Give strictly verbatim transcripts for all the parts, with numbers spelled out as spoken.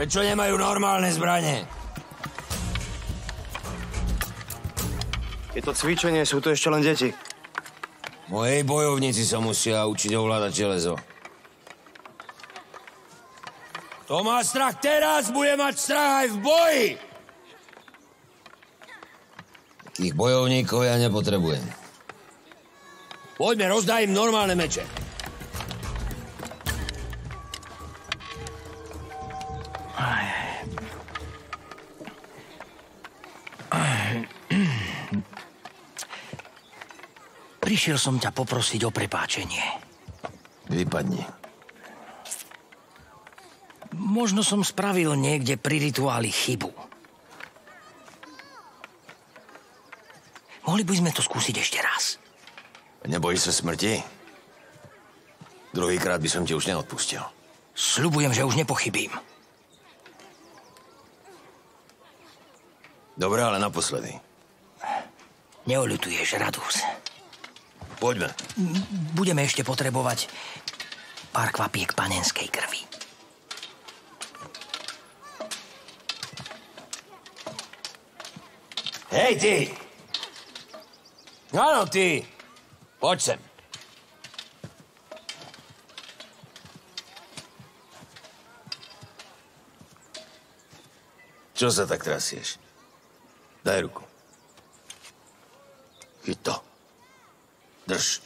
Prečo nemajú normálne zbranie? Je to cvičenie, sú to ešte len deti. Mojej bojovníci sa musia učiť ovládať železo. Kto má strach teraz, bude mať strach aj v boji! Takých bojovníkov ja nepotrebujem. Poďme, rozdaj im normálne meče. Prišiel som ťa poprosiť o prepáčenie. Vypadni. Možno som spravil niekde pri rituáli chybu. Mohli by sme to skúsiť ešte raz. Nebojíš sa smrti? Druhýkrát by som ti už neodpustil. Sľubujem, že už nepochybím. Dobre, ale naposledy. Neoľutuješ, Radus. Poďme. Budeme ešte potrebovať pár kvapiek panenskej krvi. Hej, ty! Áno, ty! Poď sem. Čo sa tak trasieš? Daj ruku. Chyť to. Drž.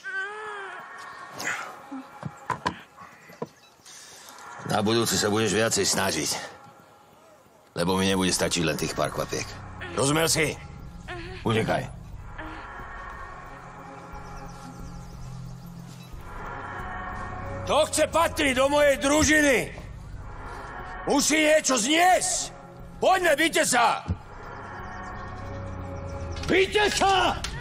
Na budúce sa budeš viacej snažiť. Lebo mi nebude stačiť len tých pár kvapiek. Rozumel si? Utekaj. Kto chce patriť do mojej družiny? Musí niečo zniesť! Poďme, bijte sa! Bijte sa!